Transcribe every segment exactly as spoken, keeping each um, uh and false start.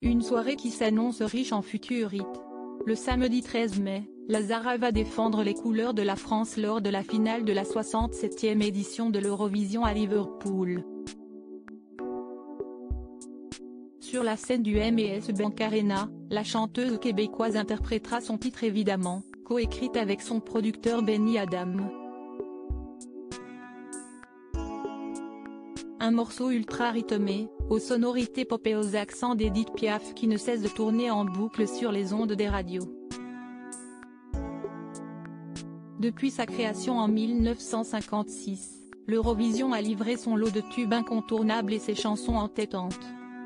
Une soirée qui s'annonce riche en futurs hits. Le samedi treize mai, la Zara va défendre les couleurs de la France lors de la finale de la soixante-septième édition de l'Eurovision à Liverpool. Sur la scène du M et S Bank Arena, la chanteuse québécoise interprétera son titre Évidemment, coécrite avec son producteur Benny Adam. Un morceau ultra rythmé, aux sonorités pop et aux accents d'Edith Piaf qui ne cesse de tourner en boucle sur les ondes des radios. Depuis sa création en mille neuf cent cinquante-six, l'Eurovision a livré son lot de tubes incontournables et ses chansons entêtantes.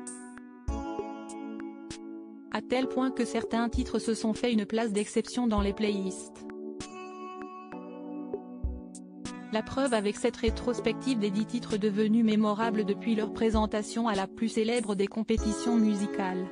À tel point que certains titres se sont fait une place d'exception dans les playlists. La preuve avec cette rétrospective des dix titres devenus mémorables depuis leur présentation à la plus célèbre des compétitions musicales.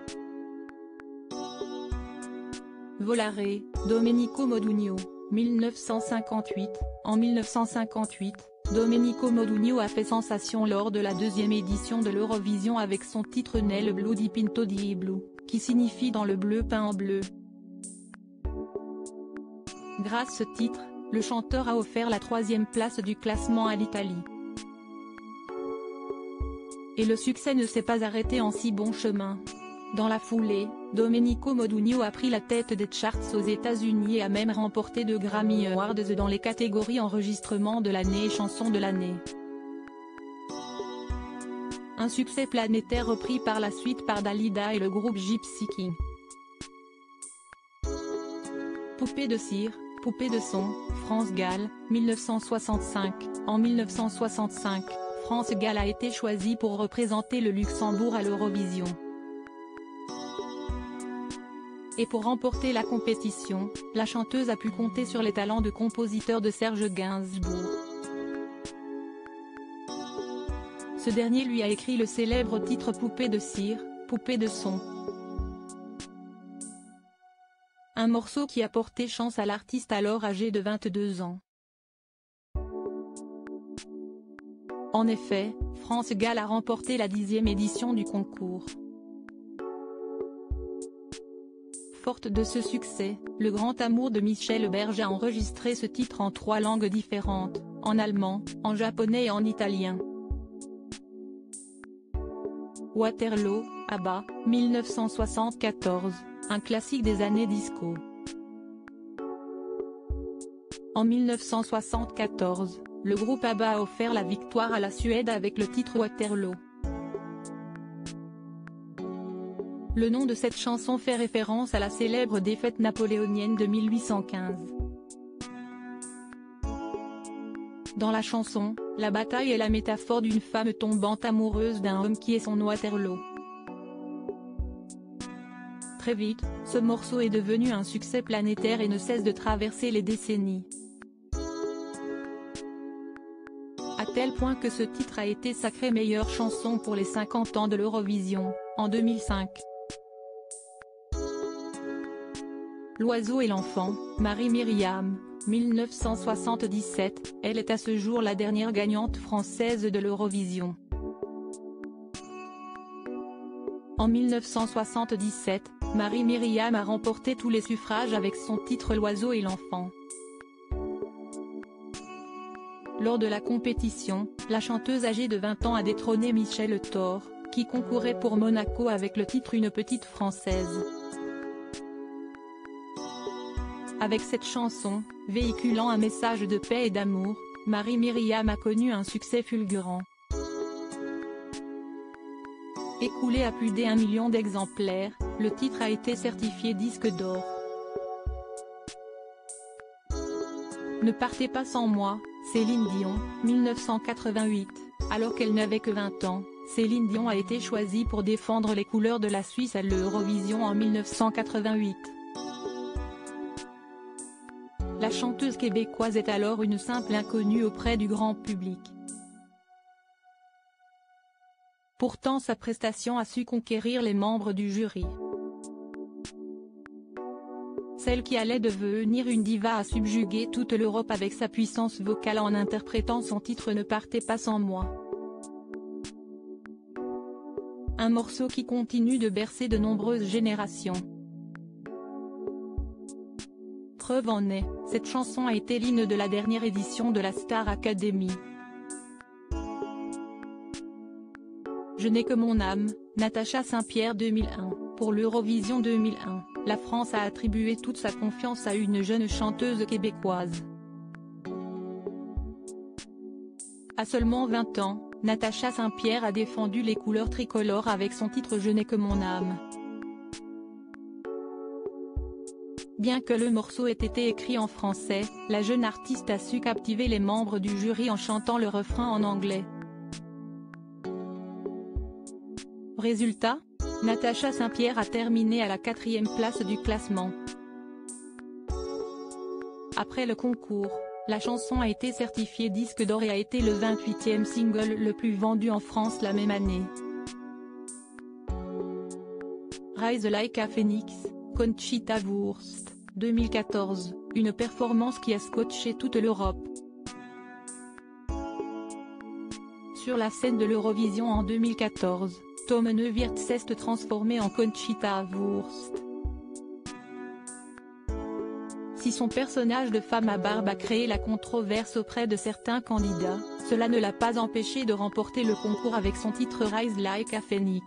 Volare, Domenico Modugno, mille neuf cent cinquante-huit. En mille neuf cent cinquante-huit, Domenico Modugno a fait sensation lors de la deuxième édition de l'Eurovision avec son titre Nel blu di pinto di blu, qui signifie dans le bleu peint en bleu. Grâce à ce titre, le chanteur a offert la troisième place du classement à l'Italie. Et le succès ne s'est pas arrêté en si bon chemin. Dans la foulée, Domenico Modugno a pris la tête des charts aux États-Unis et a même remporté deux Grammy Awards dans les catégories enregistrement de l'année et chanson de l'année. Un succès planétaire repris par la suite par Dalida et le groupe Gypsy King. Poupée de cire, poupée de son, France Gall, mille neuf cent soixante-cinq. En mille neuf cent soixante-cinq, France Gall a été choisie pour représenter le Luxembourg à l'Eurovision. Et pour remporter la compétition, la chanteuse a pu compter sur les talents de compositeur de Serge Gainsbourg. Ce dernier lui a écrit le célèbre titre Poupée de cire, poupée de son. Un morceau qui a porté chance à l'artiste alors âgé de vingt-deux ans. En effet, France Gall a remporté la dixième édition du concours. Forte de ce succès, le grand amour de Michel Berger a enregistré ce titre en trois langues différentes, en allemand, en japonais et en italien. Waterloo, ABBA, mille neuf cent soixante-quatorze, un classique des années disco. En mille neuf cent soixante-quatorze, le groupe ABBA a offert la victoire à la Suède avec le titre Waterloo. Le nom de cette chanson fait référence à la célèbre défaite napoléonienne de mille huit cent quinze. Dans la chanson, la bataille est la métaphore d'une femme tombant amoureuse d'un homme qui est son Waterloo. Très vite, ce morceau est devenu un succès planétaire et ne cesse de traverser les décennies. À tel point que ce titre a été sacré meilleure chanson pour les cinquante ans de l'Eurovision, en deux mille cinq. L'oiseau et l'enfant, Marie-Myriam, mille neuf cent soixante-dix-sept, elle est à ce jour la dernière gagnante française de l'Eurovision. En mille neuf cent soixante-dix-sept, Marie-Myriam a remporté tous les suffrages avec son titre L'oiseau et l'enfant. Lors de la compétition, la chanteuse âgée de vingt ans a détrôné Michel Thor, qui concourait pour Monaco avec le titre Une petite française. Avec cette chanson, véhiculant un message de paix et d'amour, Marie-Myriam a connu un succès fulgurant. Écoulé à plus d'un million d'exemplaires, le titre a été certifié disque d'or. Ne partez pas sans moi, Céline Dion, mille neuf cent quatre-vingt-huit, alors qu'elle n'avait que vingt ans, Céline Dion a été choisie pour défendre les couleurs de la Suisse à l'Eurovision en mille neuf cent quatre-vingt-huit. La chanteuse québécoise est alors une simple inconnue auprès du grand public. Pourtant sa prestation a su conquérir les membres du jury. Celle qui allait devenir une diva a subjugué toute l'Europe avec sa puissance vocale en interprétant son titre Ne partez pas sans moi. un morceau qui continue de bercer de nombreuses générations. Preuve en est, cette chanson a été l'hymne de la dernière édition de la Star Academy. Je n'ai que mon âme, Natacha Saint-Pierre deux mille un. Pour l'Eurovision deux mille un, la France a attribué toute sa confiance à une jeune chanteuse québécoise. À seulement vingt ans, Natacha Saint-Pierre a défendu les couleurs tricolores avec son titre Je n'ai que mon âme. Bien que le morceau ait été écrit en français, la jeune artiste a su captiver les membres du jury en chantant le refrain en anglais. Résultat, Natacha Saint-Pierre a terminé à la quatrième place du classement. Après le concours, la chanson a été certifiée disque d'or et a été le vingt-huitième single le plus vendu en France la même année. Rise Like a Phoenix, Conchita Wurst, deux mille quatorze, une performance qui a scotché toute l'Europe. Sur la scène de l'Eurovision en deux mille quatorze, Tom Neuwirth s'est transformé en Conchita Wurst. Si son personnage de femme à barbe a créé la controverse auprès de certains candidats, cela ne l'a pas empêché de remporter le concours avec son titre Rise Like a Phoenix.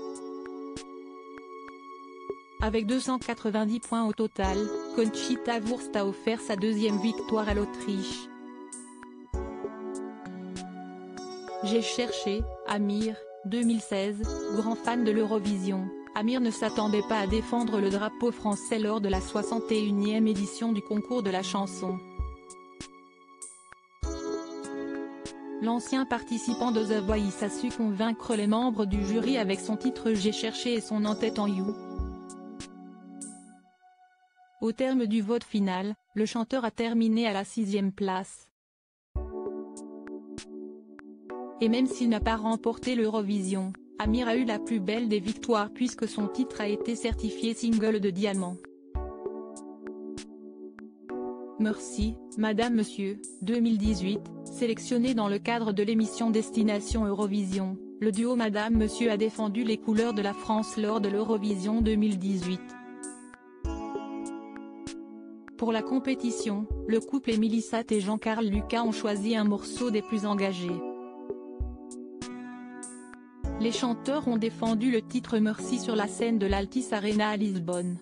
Avec deux cent quatre-vingt-dix points au total, Conchita Wurst a offert sa deuxième victoire à l'Autriche. J'ai cherché, Amir, deux mille seize, grand fan de l'Eurovision. Amir ne s'attendait pas à défendre le drapeau français lors de la soixante et unième édition du concours de la chanson. L'ancien participant de The Voice a su convaincre les membres du jury avec son titre J'ai cherché et son En tête en You. Au terme du vote final, le chanteur a terminé à la sixième place. Et même s'il n'a pas remporté l'Eurovision, Amir a eu la plus belle des victoires puisque son titre a été certifié single de diamant. Merci, Madame Monsieur, deux mille dix-huit, sélectionné dans le cadre de l'émission Destination Eurovision, le duo Madame Monsieur a défendu les couleurs de la France lors de l'Eurovision deux mille dix-huit. Pour la compétition, le couple Émilie Satt et Jean-Carl Lucas ont choisi un morceau des plus engagés. Les chanteurs ont défendu le titre Merci sur la scène de l'Altis Arena à Lisbonne.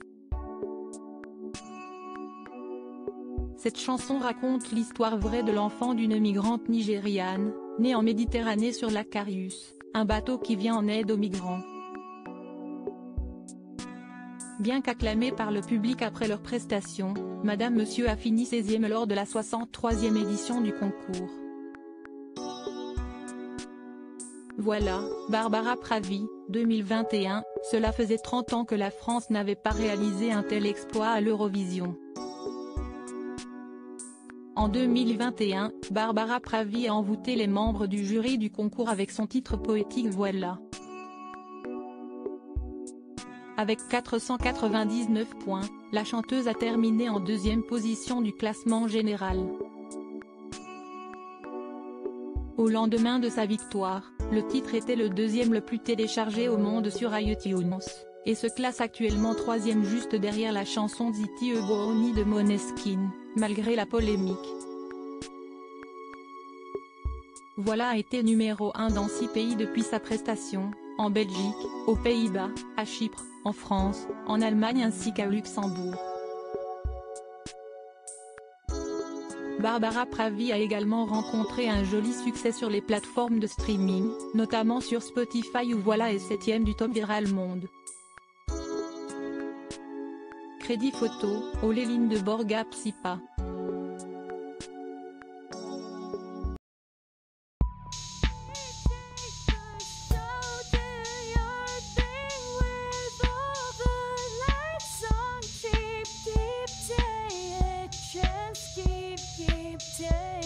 Cette chanson raconte l'histoire vraie de l'enfant d'une migrante nigériane, née en Méditerranée sur l'Acarius, un bateau qui vient en aide aux migrants. Bien qu'acclamée par le public après leur prestation, Madame Monsieur a fini seizième lors de la soixante-troisième édition du concours. Voilà, Barbara Pravi, deux mille vingt et un, cela faisait trente ans que la France n'avait pas réalisé un tel exploit à l'Eurovision. En deux mille vingt et un, Barbara Pravi a envoûté les membres du jury du concours avec son titre poétique Voilà. Avec quatre cent quatre-vingt-dix-neuf points, la chanteuse a terminé en deuxième position du classement général. Au lendemain de sa victoire, le titre était le deuxième le plus téléchargé au monde sur iTunes, et se classe actuellement troisième juste derrière la chanson Ziti e Buoni de Måneskin, malgré la polémique. Voilà a été numéro un dans six pays depuis sa prestation, en Belgique, aux Pays-Bas, à Chypre, en France, en Allemagne ainsi qu'à Luxembourg. Barbara Pravi a également rencontré un joli succès sur les plateformes de streaming, notamment sur Spotify où Voilà est septième du top viral monde. Crédit photo, Oléline de Borga Psypa. Day.